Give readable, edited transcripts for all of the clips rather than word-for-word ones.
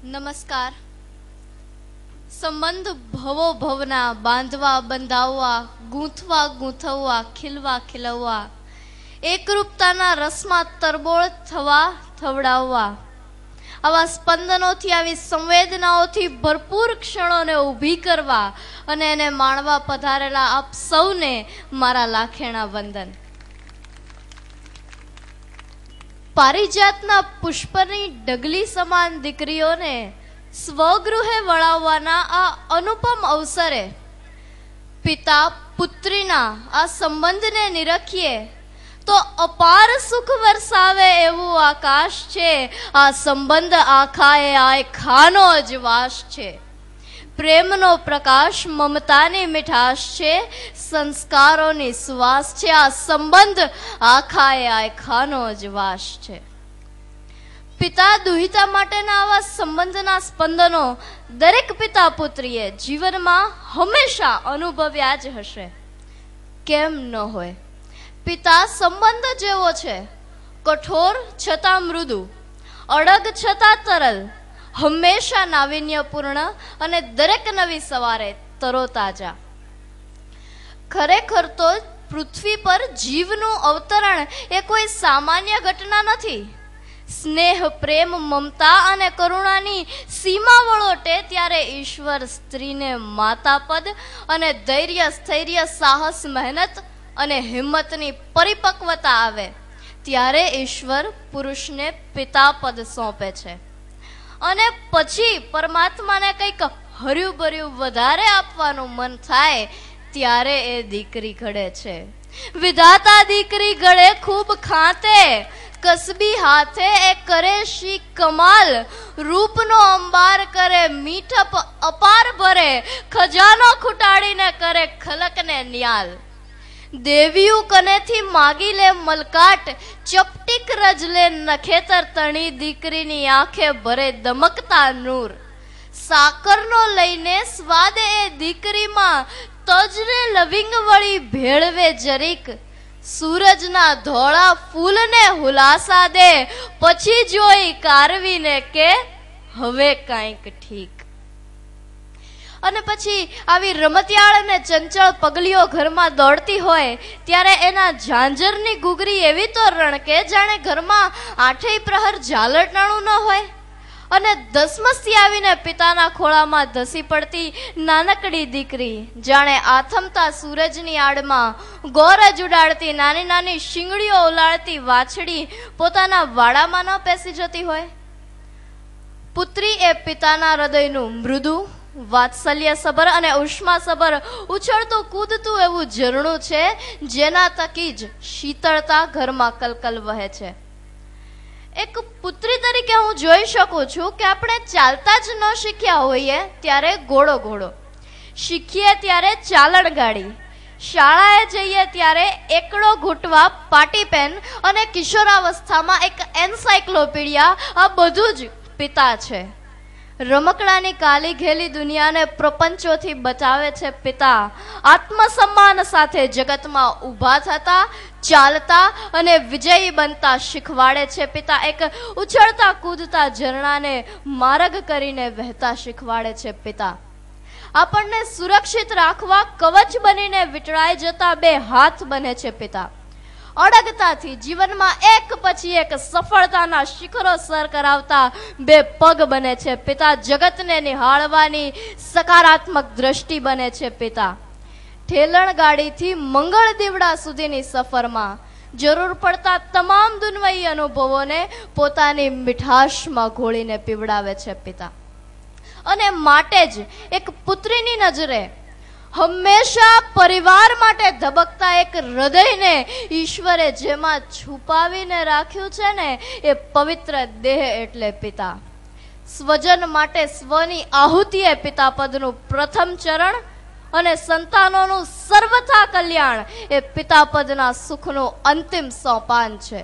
નમસ્કાર. સંબંધ ભવો ભવના બાંધવા બંધાવવા ગૂંથવા ગૂંથવવા ખીલવા ખીલવવા એકરૂપતાના રસમાં તરબોળ થવા થવડાવવા આવા સ્પંદનોથી આવી સંવેદનાઓથી ભરપૂર ક્ષણોને ઊભી કરવા અને એને માણવા પધારેલા આપ સૌને મારા લાખેણા વંદન. પારિજાતના પુષ્પની ડગલી સમાન દીકરીઓને સ્વગૃહે વળાવવાના આ અનુપમ અવસરે પિતા પુત્રીના આ સંબંધને નિરખીએ તો અપાર સુખ વરસાવે એવું આકાશ છે. આ સંબંધ આખાએ આખાનો જ વાસ છે. પ્રેમનો પ્રકાશ, મમતાની મીઠાશ છે, સંસ્કારોની સુવાસ છે. આ સંબંધ આખાએ આખાનો જ વાસ છે. પિતા દુહિતા માટેના આવા સંબંધના સ્પંદનો દરેક પિતા પુત્રીએ જીવનમાં હંમેશા અનુભવ્યા જ હશે. કેમ ન હોય? પિતા સંબંધ જેવો છે, કઠોર છતાં મૃદુ, અડગ છતાં તરલ, હંમેશા નાવીન્યપૂર્ણ અને દરેક નવી સવારે તરોતાજા. ખરેખર તો પૃથ્વી પર જીવનું અવતરણ એ કોઈ સામાન્ય ઘટના નથી. સ્નેહ, પ્રેમ, મમતા અને કરુણાની સીમા વળોટે ત્યારે ઈશ્વર સ્ત્રીને માતાપદ અને ધૈર્ય, સ્થૈર્ય, સાહસ, મહેનત અને હિંમતની પરિપક્વતા આવે ત્યારે ઈશ્વર પુરુષને પિતાપદ સોંપે છે. અને પછી પરમાત્માને કંઈક હર્યું ભર્યું વધારે આપવાનું મન થાય ત્યારે એ દીકરી ઘડે છે. વિધાતા દીકરી ઘડે ખૂબ ખાતે, કસબી હાથે એ કરે શી કમાલ. રૂપનો અંબાર કરે, મીઠપ અપાર ભરે, ખજાનો ખૂટાડીને કરે ખલકને ન્યાલ. દેવીયું કનેથી માગી લે મલકાટ, ચપટીક રજલે નખેતર તણી, દીકરીની આંખે ભરે દમકતા નૂર. સાકરનો લઈને સ્વાદ એ દીકરીમાં, તજને લવિંગ વળી ભેળવે જરીક. સૂરજના ધોળા ફૂલને હુલાસા દે, પછી જોઈ કારવીને કે હવે કાંઈક ઠીક. અને પછી આવી રમતિયાળ અને ચંચળ પગલીઓ ઘરમાં દોડતી હોય ત્યારે એના ઝાંઝરની ઘૂઘરી એવી તો રણકે જાણે ઘરમાં આઠેય પ્રહર ઝાલરટાણું ન હોય. અને ધસમસથી આવીને પિતાના ખોળામાં ધસી પડતી નાનકડી દીકરી જાણે આથમતા સૂરજની આડમાં ગોરજ ઉડાડતી નાની નાની શીંગડીઓ ઉલાળતી વાછડી પોતાના વાડામાં ન પેસી જતી હોય. પુત્રી એ પિતાના હૃદયનું મૃદુ, વાત્સલ્ય સબર અને ઉષ્મા સબર ઉછળતું કૂદતું એવું ઝરણું છે, જેના થકી જ શીતળતા ઘરમાં કલકલ વહે છે. એક પુત્રી તરીકે હું જોઈ શકું છું કે આપણે ચાલતા જ ન શીખ્યા હોઈએ ત્યારે ઘોડો, શીખીએ ત્યારે ચાલણ ગાડી, શાળાએ જઈએ ત્યારે એકડો ઘૂંટવા પાટી પેન અને કિશોરાવસ્થામાં એક એન્સાઇક્લોપીડિયા, આ બધું જ પિતા છે. રમકડાની કાલી ઘેલી દુનિયાને પ્રપંચોથી બચાવે છે પિતા. આત્મસન્માન સાથે જગતમાં ઊભા થતા, ચાલતા અને વિજયી બનતા શીખવાડે છે પિતા. એક ઉછળતા કૂદતા ઝરણાને માર્ગ કરીને વહેતા શીખવાડે છે પિતા. આપણને સુરક્ષિત રાખવા કવચ બનીને વીંટળાઈ જતા બે હાથ બને છે પિતા. અડગતાથી જીવનમાં એક પછી એક સફળતાના શિખરો સર કરાવતા બે પગ બને છે પિતા. જગતને નિહાળવાની સકારાત્મક દ્રષ્ટિ બને છે પિતા. ઠેલણ ગાડીથી મંગળ દીવડા સુધીની સફરમાં જરૂર પડતા તમામ દુન્વયી અનુભવોને પોતાની મીઠાશમાં ઘોળીને પીવડાવે છે પિતા. અને માટે જ એક પુત્રીની નજરે હંમેશા પરિવાર માટે ધબકતા એક હૃદયને ઈશ્વરે જેમાં છુપાવીને રાખ્યું છે ને, એ પવિત્ર દેહ એટલે પિતા. સ્વજન માટે સ્વની આહુતિ એ પિતાપદનું પ્રથમ ચરણ અને સંતાનોનું સર્વથા કલ્યાણ એ પિતાપદના સુખનું અંતિમ સોપાન છે.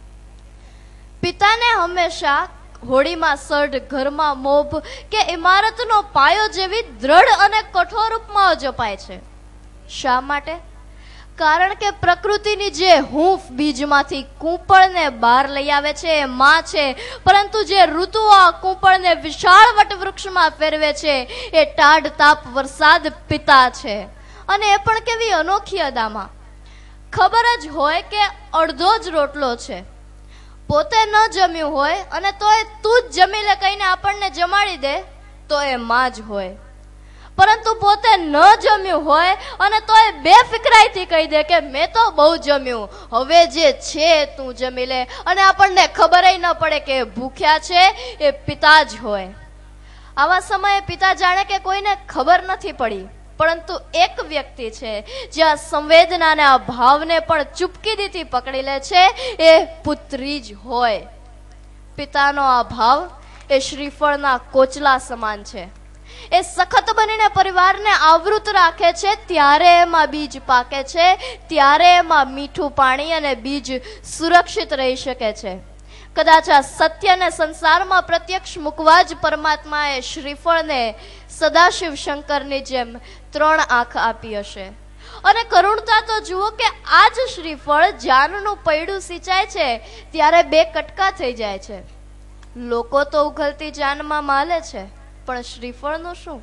પિતાને હંમેશા હોડીમાં સઢ, ઘરમાં મોભ કે ઇમારતનો પાયો જેવી દ્રઢ અને કઠોર ઉપમાઓ જપાય છે. શા માટે? કારણ કે પ્રકૃતિની જે હૂંફ બીજમાંથી કૂંપળને બહાર લઈ આવે છે એ માં છે, પરંતુ જે ઋતુઓ આ કૂંપળને વિશાળ વટવૃક્ષમાં ફેરવે છે એ ટાઢ તાપ વરસાદ પિતા છે. અને એ પણ કેવી અનોખી અદામાં. ખબર જ હોય કે અડધો જ રોટલો છે, પોતે ન જમ્યું હોય અને તોય તું જ જમી લે કહીને આપણને જમાડી દે તો એ માં જ હોય. પરંતુ પોતે ન જમ્યું હોય અને તોય બેફિકરાઈથી કહી દે કે મેં તો બહુ જમ્યું, હવે જે છે તું જમી લે, અને આપણને ખબર ન પડે કે ભૂખ્યા છે, એ પિતા જ હોય. આવા સમયે પિતા જાણે કે કોઈને ખબર નથી પડી, પરંતુ એક વ્યક્તિ છે જે આ સંવેદનાને આ ભાવને પણ ચૂપકીદીથી પકડી લે છે, એ પુત્રી જ હોય. પિતાનો આ ભાવ એ શ્રીફળના કોચલા સમાન છે. એ સખત બનીને પરિવારને આવૃત રાખે છે, ત્યારે એમાં બીજ પાકે છે, ત્યારે એમાં મીઠું પાણી અને બીજ સુરક્ષિત રહી શકે છે. કદાચ આ સત્યને સંસારમાં પ્રત્યક્ષ મૂકવા જ પરમાત્માએ શ્રીફળને સદાશિવ શંકરની જેમ 3 આંખ આપી હશે. અને કરુણતા તો જુઓ કે આ જ શ્રીફળ જાનનું પૈડું સિંચાય છે ત્યારે 2 કટકા થઈ જાય છે. લોકો તો ઉઘલતી જાનમાં માલે છે, પણ શ્રીફળનું શું?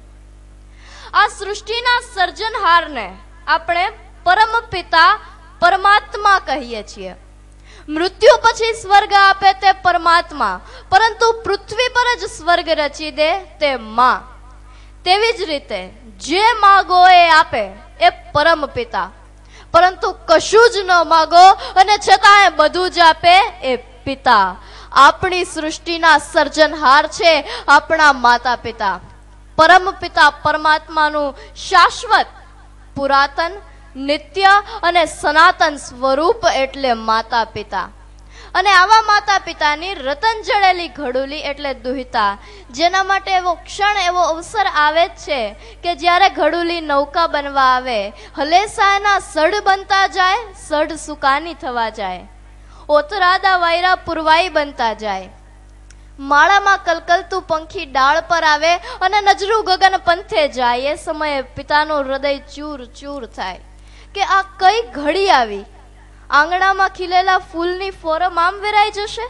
આ સૃષ્ટિના સર્જનહારને આપણે પરમ પિતા પરમાત્મા કહીએ છીએ. મૃત્યુ પછી સ્વર્ગ આપે તે પરમાત્મા, પરંતુ પૃથ્વી પર જ સ્વર્ગ રચી દે તે માં. તેવી જ રીતે જે માગો એ આપે એ પરમ પિતા, પરંતુ કશું જ ન માગો અને છતાં બધું જ આપે એ પિતા. આપણી સૃષ્ટિના સર્જનહાર છે આપણા માતા પિતા. પરમ પિતા પરમાત્માનું શાશ્વત, પુરાતન, નિત્ય અને સનાતન સ્વરૂપ એટલે માતા પિતા. અને આવા માતા પિતાની રતન જળેલી ઘડુલી એટલે દુહિતા, જેના માટે એવો ક્ષણ, એવો અવસર આવે જ છે કે જ્યારે ઘડુલી નૌકા બનવા આવે, હલેસા એના સડ બનતા જાય, સડ સુકાની થવા જાય, ઓતરાદા વાયરા પુરવાઈ બનતા જાય. માળામાં કલકલતું પંખી ડાળ પર આવે અને નજરું ગગન પંથે જાય, એ સમયે પિતાનું હૃદય ચૂર ચૂર થાય કે આ કઈ ઘડી આવી. આંગણામાં ખીલેલા ફૂલની ફોરમ આમ વેરાઈ જશે,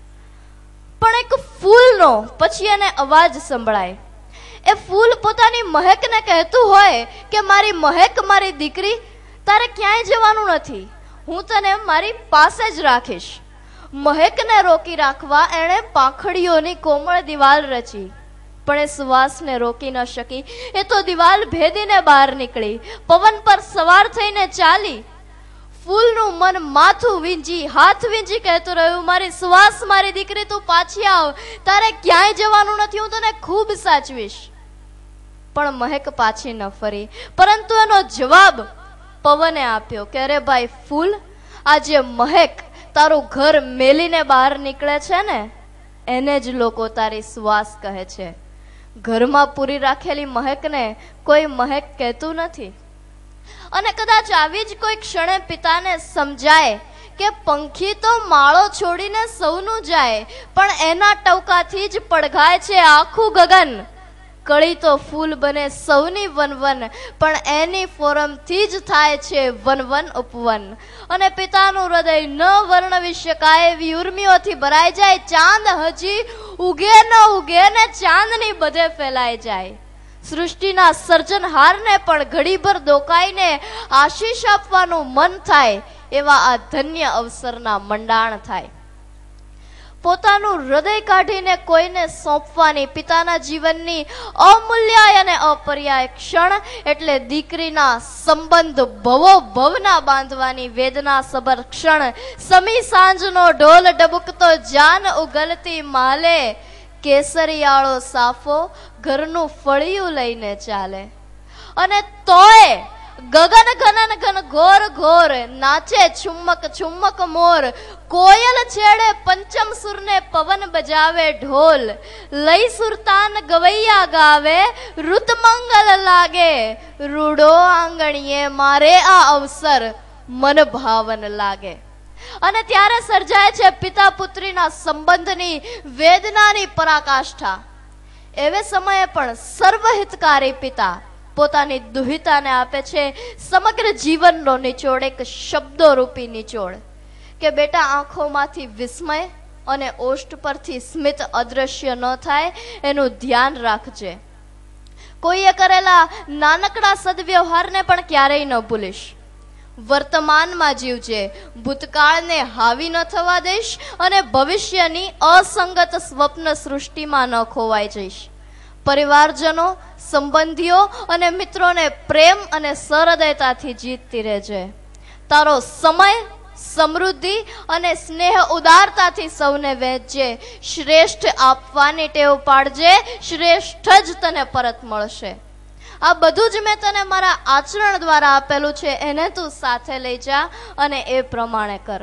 પણ એક ફૂલનો પછી એને અવાજ સંભળાય. એ ફૂલ પોતાની મહેકને કહેતું હોય કે મારી મહેક, મારી દીકરી, તારે ક્યાંય જવાનું નથી, હું તને મારી પાસે જ રાખીશ. મહેકને રોકી રાખવા એણે પાંખડીઓની કોમળ દિવાલ રચી, પણ એ સુવાસને રોકી ન શકી. એ તો દિવાલ ભેદીને બહાર નીકળી, પવન પર સવાર થઈને ચાલી. ફૂલનું મન માથું વીંજી, હાથ વીંજી કહેતું રહ્યું, મારી સુવાસ, મારી દીકરી, તું પાછી આવ, તારે ક્યાંય જવાનું નથી, હું તને ખૂબ સાચવીશ. પણ મહેક પાછી ન ફરી, પરંતુ એનો જવાબ પવને આપ્યો કે અરે ભાઈ ફૂલ, આજે મહેક તારું ઘર મેલીને બહાર નીકળે છે ને, એને જ લોકો તારી સુવાસ કહે છે. ઘરમાં પૂરી રાખેલી મહેકને કોઈ મહેક કહેતું નથી. અને કદાચ આવી જ કોઈ ક્ષણે પિતાને સમજાય કે પંખી તો માળો છોડીને સૌનું જાય, પણ એના ટવકાથી જ પડઘાય છે આખું ગગન. કળી તો ફૂલ બને સૌની વનવન, પણ એની ફોરમથી જ થાય છે વનવન ઉપવન. અને પિતાનું હૃદય ન વર્ણવી શકાય એવી ઉર્મિઓથી ભરાઈ જાય. ચાંદ હજી ઉગે ન ઉગે ને ચાંદની બધે ફેલાઈ જાય. સૃષ્ટિના સર્જનહારને પણ ઘડીભર દોકાઈને આશીષ આપવાનું મન થાય, એવા આ ધન્ય અવસરના મંડાણ થાય. પોતાનું હૃદય કાઢીને કોઈને સોંપવાની પિતાના જીવનની અમૂલ્ય અને અપર્યાય ક્ષણ એટલે દીકરીના સંબંધ ભવો ભવના બાંધવાની વેદના સબર ક્ષણ. સમી સાંજનો ઢોલ ડબુકતો જાન ઉગલતી માલે, કેસરિયાળો સાફો ઘરનું ફળિયું લઈને ચાલે. અને તોય ગગન ઘનન ઘન ઘોર ઘોર નાચે છુમ્મક છુમ્મક મોર. કોયલ છેડે પંચમ સુરને પવન બજાવે ઢોલ. લઈ સુરતાન ગવૈયા ગાવે ઋત મંગલ લાગે. રૂડો આંગણીએ મારે આ અવસર મન ભાવન લાગે. અને ત્યારે સર્જાય છે પિતા પુત્રીના સંબંધની વેદનાની પરાકાષ્ઠા. એવે સમયે પણ સર્વહિતકારી પિતા પોતાની દુહિતાને આપે છે સમગ્ર જીવનનો નિચોડ, એક શબ્દોરૂપી નિચોડ કે બેટા આંખોમાંથી વિસ્મય અને ઓષ્ઠ પરથી સ્મિત અદ્રશ્ય ન થાય એનું ધ્યાન રાખજે. કોઈએ કરેલા નાનકડા સદવ્યવહારને પણ ક્યારેય ન ભૂલીશ. વર્તમાનમાં જીવજે, ભૂતકાળને હાવી ન થવા દઈશ અને ભવિષ્યની અસંગત સ્વપ્ન સૃષ્ટિમાં ન ખોવાઈ જઈશ. પરિવારજનો, સંબંધીઓ અને મિત્રોને પ્રેમ અને સહૃદયતાથી જીતતી રહેજે. તારો સમય, સમૃદ્ધિ અને સ્નેહ ઉદારતાથી સૌને વહેંચજે. શ્રેષ્ઠ આપવાની ટેવ પાડજે, શ્રેષ્ઠ જ તને પરત મળશે. આ બધું જ મેં તને મારા આચરણ દ્વારા આપેલું છે, એને તું સાથે લઈ જા અને એ પ્રમાણે કર.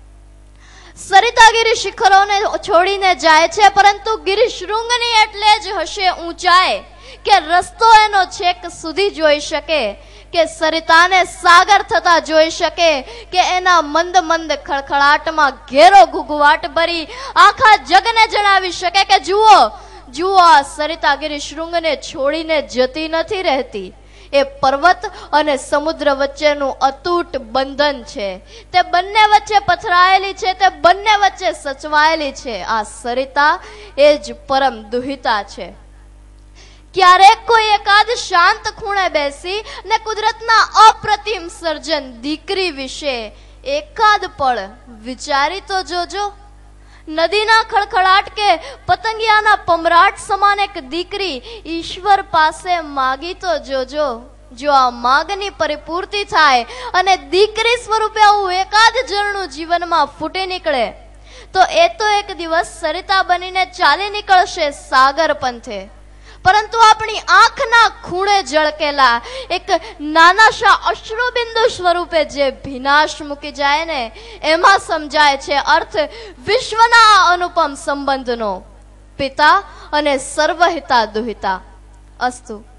સરિતા ગિરી શિખરોને છોડીને જાય છે, પરંતુ ગિરિશૃંગની એટલે જ હશે ઊંચાઈ કે રસ્તો એનો છેક સુધી જોઈ શકે, કે સરિતાને સાગર થતા જોઈ શકે, કે એના મંદ મંદ ખળખળાટમાં ઘેરો ઘૂઘવાટ ભરી આખા જગને જણાવી શકે કે જુઓ જુઓ, આ સરિતા ગિરિશૃંગને છોડીને જતી નથી રહેતી. એ પર્વત અને સમુદ્ર વચ્ચેનું અતૂટ બંધન છે. તે બંને વચ્ચે પથરાયેલી છે, તે બંને વચ્ચે સચવાયેલી છે. આ સરિતા એ જ પરમ દુહિતા છે. ક્યારેક કોઈ એકાદ શાંત ખૂણે બેસી ને કુદરતના અપ્રતિમ સર્જન દીકરી વિશે એકાદ પળ વિચારી તો જોજો. નદીના ખળખળાટ કે પતંગિયાના પમરાટ સમાન એક દીકરી ઈશ્વર પાસે માગી તો જોજો. જો આ માગની પરિપૂર્તિ થાય અને દીકરી સ્વરૂપે આવું એકાદ ઝરણું જીવનમાં ફૂટી નીકળે તો એ તો એક દિવસ સરિતા બનીને ચાલી નીકળશે સાગર પંથે. પરંતુ આપણી આંખના ખૂણે ઝળકેલા એક નાનાશા અશ્રુબિંદુ સ્વરૂપે જે ભીનાશ મૂકી જાય ને, એમાં સમજાય છે અર્થ વિશ્વના અનુપમ સંબંધનો, પિતા અને સર્વહિતા દુહિતા. અસ્તુ.